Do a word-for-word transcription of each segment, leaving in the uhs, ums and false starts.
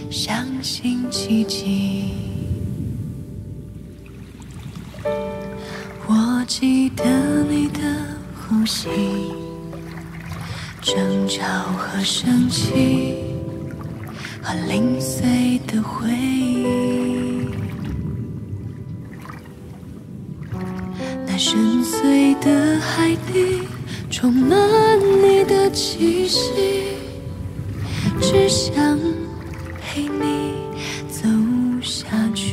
相信奇迹。我记得你的呼吸，争吵和生气，和零碎的回忆。那深邃的海底，充满你的气息，只想陪你走下去。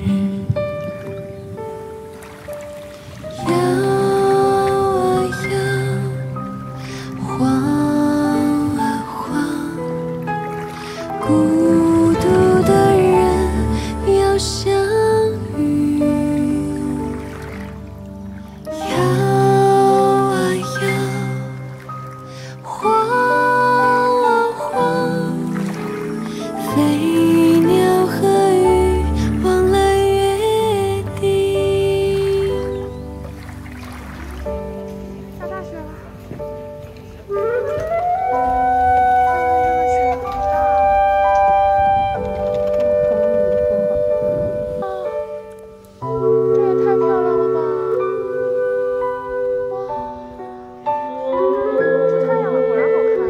摇啊摇，晃啊晃，孤独的人要相遇。摇啊摇，晃啊晃，飞鸟和鱼忘了约定。 下大雪了，这也太漂亮了吧！哇，出太阳了，果然好看。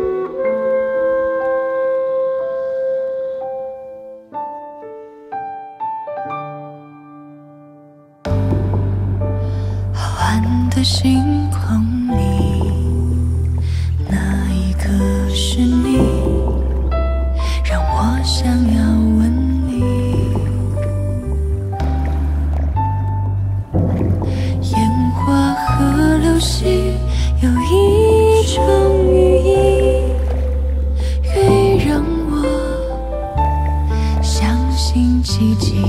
浩瀚的星空里，那一刻是你，让我想要吻你。烟花和流星有一种寓意，寓意让我相信奇迹。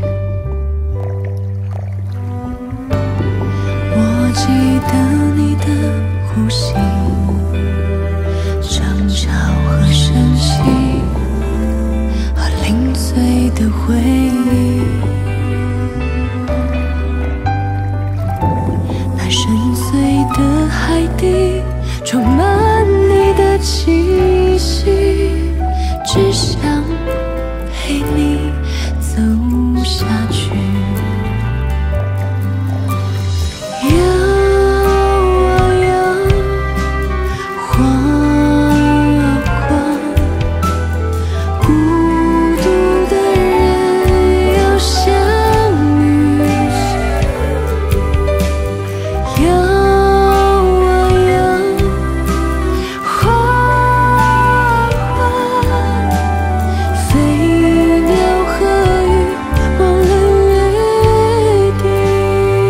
我记得你的呼吸，争吵和生气，和零碎的回忆。那深邃的海底，充满你的气息，只想陪你走下去。摇啊摇，晃啊晃，孤独的人要相遇。摇啊摇，晃啊晃，飞鸟和鱼忘了约定。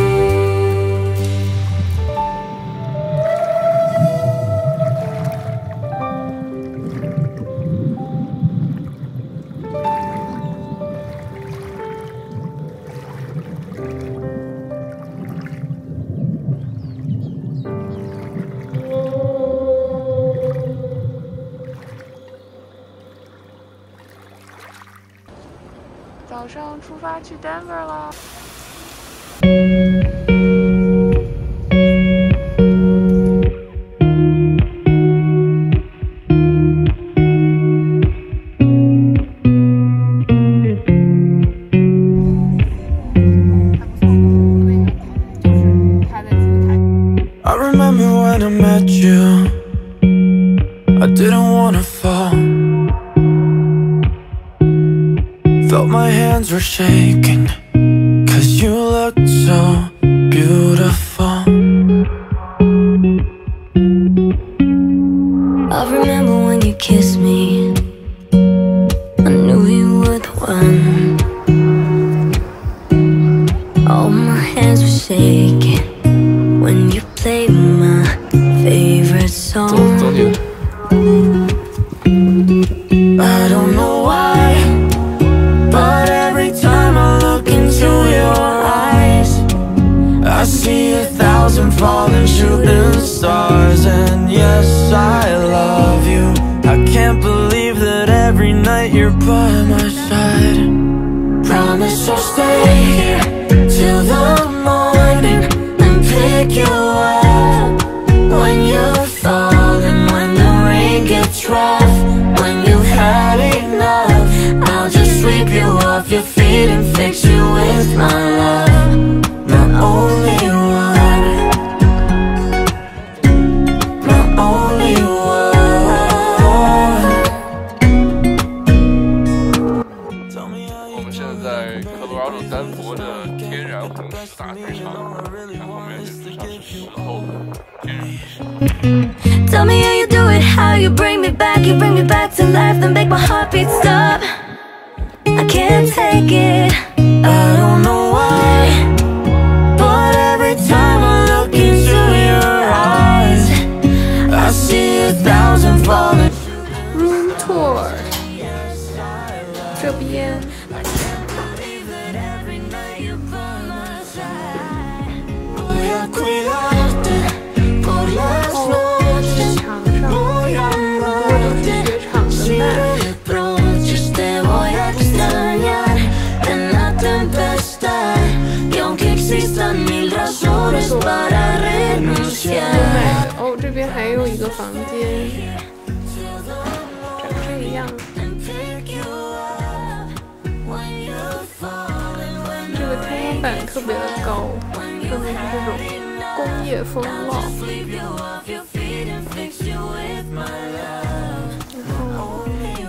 早上出发去 Denver 了。 I remember when I met you, I didn't wanna fall. Felt my hands were shaking, cause you looked so beautiful. I remember when you kissed me, I knew you were the one. All my hands were shaking when you played my favorite song. I don't know why, but every time I look into your eyes, I see a thousand falling shooting stars. And yes, I love you. I can't believe that every night you're by my side. Promise I'll stay here till the morning and pick you up when you're falling, when the rain gets rough, when you've had enough. I'll just sweep you off your feet and fix you with my love. My only one, my only one. 我们现在在科罗拉多丹佛的天然红石大剧场，然后后面就是像是石头的天然石。 Tell me how you do it, how you bring me back, you bring me back to life, then make my heartbeat stop. I can't take it. I don't know why, but every time I look into your eyes, I see a thousand falling. Room tour 这边。 哦，这边还有一个房间，长这样。这个天花板特别的高，上面是这种工业风貌。然后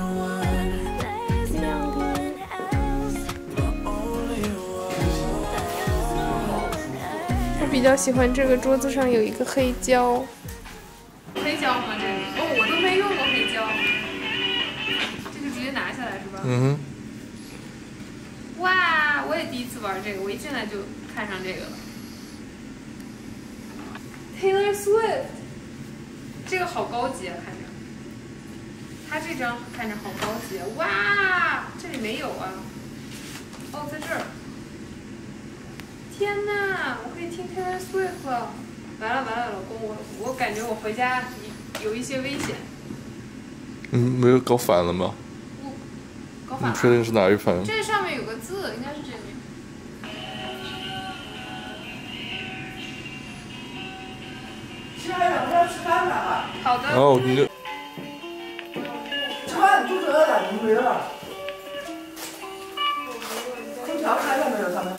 我比较喜欢这个桌子上有一个黑胶。 黑胶吗？这里哦，我都没用过黑胶，这就直接拿下来是吧？ 嗯哼。 哇，我也第一次玩这个，我一进来就看上这个了。Taylor Swift， 这个好高级啊，看着。它这张看着好高级啊！哇，这里没有啊。哦，在这儿。天哪，我可以听 Taylor Swift 了。完了完了，老公，我我感觉我回家有一些危险。 嗯，没有搞反了吗？ 不，搞反了。 你确定是哪一盘？ 这上面有个字，应该是这里。 吃完了，我要吃饭了啊！ 好的。 哦，你就。 吃饭肚子饿了，你没了。空调开了没有？他们。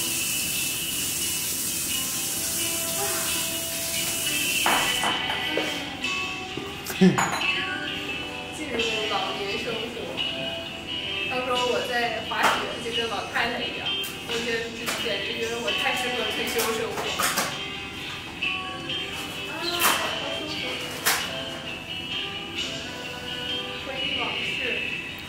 进入老年生活，到时候我在滑雪就跟老太太一样，我觉得这简直觉得我太适合退休生活。啊，好舒服！回忆往事。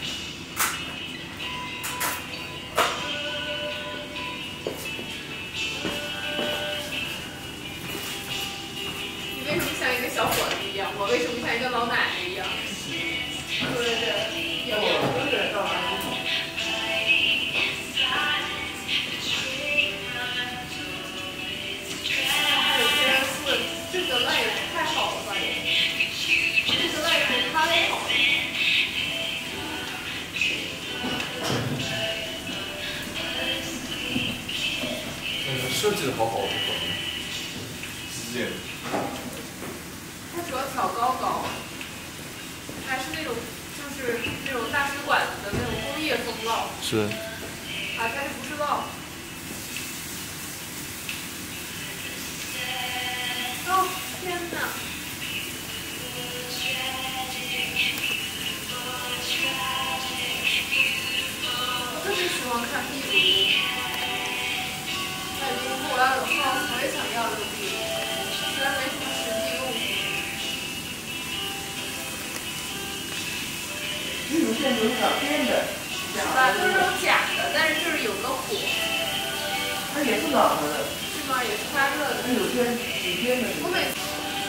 你为什么像一个小伙子一样？我为什么像一个老奶奶一样？说着有不是到哪里？还有天四，这个赖也太好了吧？这个赖比他的好。 那个设计的好好的，极简。 它主要挑高高，还是那种就是那种大使馆的那种工业风貌。 是。 啊，但是不是烙？哦，天哪！我特别喜欢看壁炉，感觉如果我要有 house， 我也想要这个壁炉，虽然没什么实际用途。 这种建筑是哪编的？ 是吧？都是那种假的，但是就是有个火。 它也是暖和的。 是吗？也是发热的。 它有天雨天的。 我每次。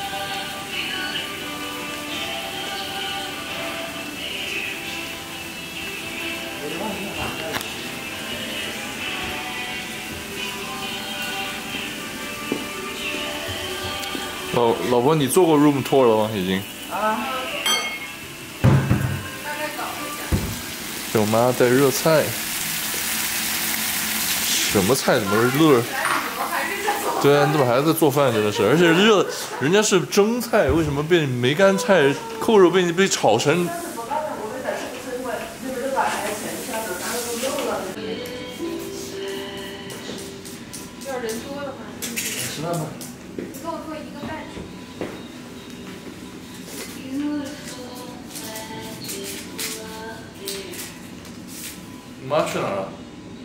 老老婆，你做过 room tour 了吗？已经。 啊。 我妈在热菜，什么菜？怎么热？对啊，你怎么还在做饭？真的是，而且热，人家是蒸菜，为什么被梅干菜、扣肉被你被炒成？ 要人多的话， 吃饭吧。 你给我做一个半。 你妈去哪儿了？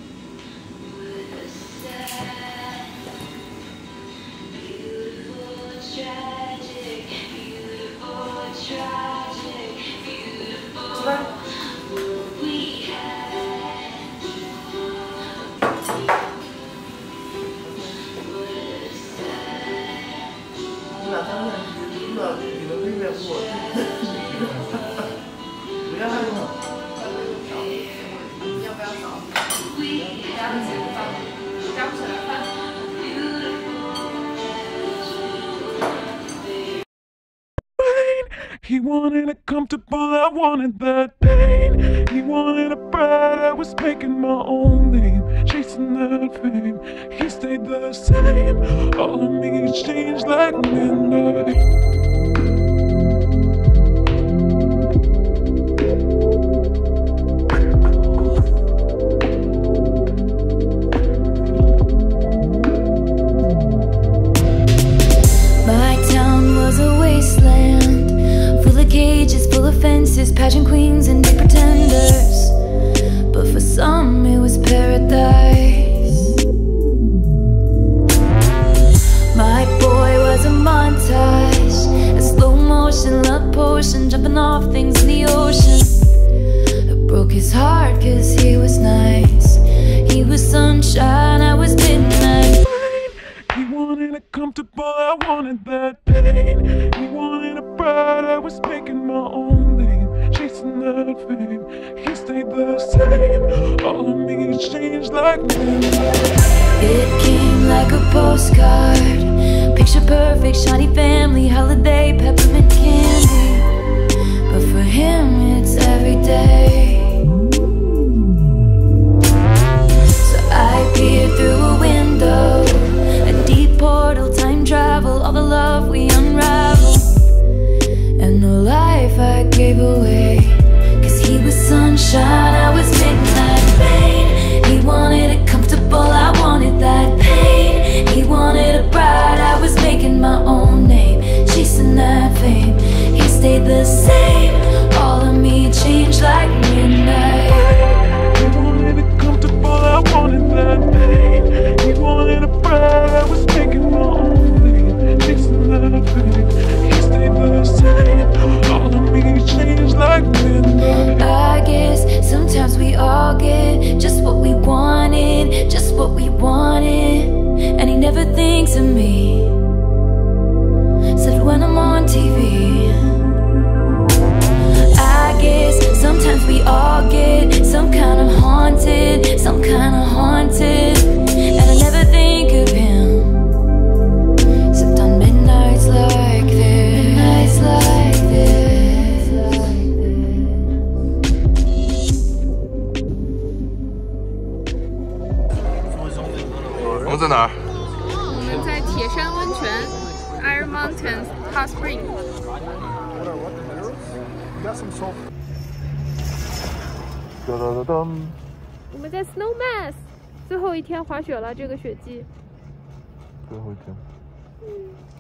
He wanted it comfortable, I wanted that pain. He wanted a bride, I was making my own name, chasing that fame. He stayed the same, all of me changed like midnight. Pageant queens and big pretenders, but for some it was paradise. My boy was a montage, a slow motion love potion, jumping off things in the ocean. It broke his heart cause he was nice. He was sunshine, I was midnight. He wanted it comfortable, I wanted that pain. He wanted a bride, I was making my own name, chasing that fame. He stayed the same, all of me changed like midnight. It came like a postcard, picture perfect, shiny family, holiday, peppermint candy. But for him it's every day. So I peered through a window, a deep portal, time travel, all the love we unravel, and the life I gave away. Cause he was sunshine, I was midnight rain. He wanted it comfortable, I wanted that pain. He wanted a bride, I was making my own name, chasing that fame. He stayed the same, all of me changed like midnight. He wanted it comfortable, I wanted that pain. He wanted a bride, I was making my own name, chasing that fame. He stayed the same, all of me changed like midnight. I guess sometimes we all get just what we wanted, just what we wanted. And he never thinks of me, except when I'm on T V. I guess sometimes we all get some kind of haunted, some kind of haunted. And I never think of him, except on midnights like this, midnights like this. 我们在哪儿？ 我们在铁山温泉 Iron Mountain Hot Spring。 哒哒哒哒。 我们在 Snowmass 最后一天滑雪了，这个雪季。 最后一天。 嗯。